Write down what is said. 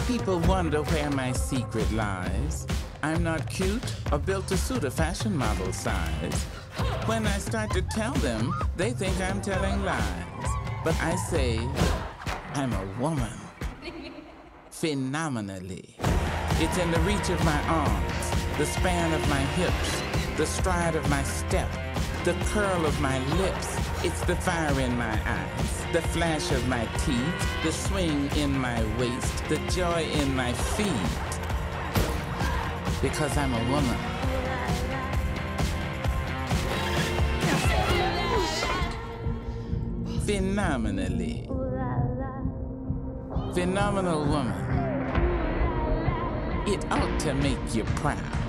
People wonder where my secret lies. I'm not cute or built to suit a fashion model size. When I start to tell them, they think I'm telling lies. But I say, I'm a woman. Phenomenally. It's in the reach of my arms, the span of my hips, the stride of my step, the curl of my lips. It's the fire in my eyes, the flash of my teeth, the swing in my waist, the joy in my feet. Because I'm a woman. Phenomenally. Phenomenal woman. It ought to make you proud.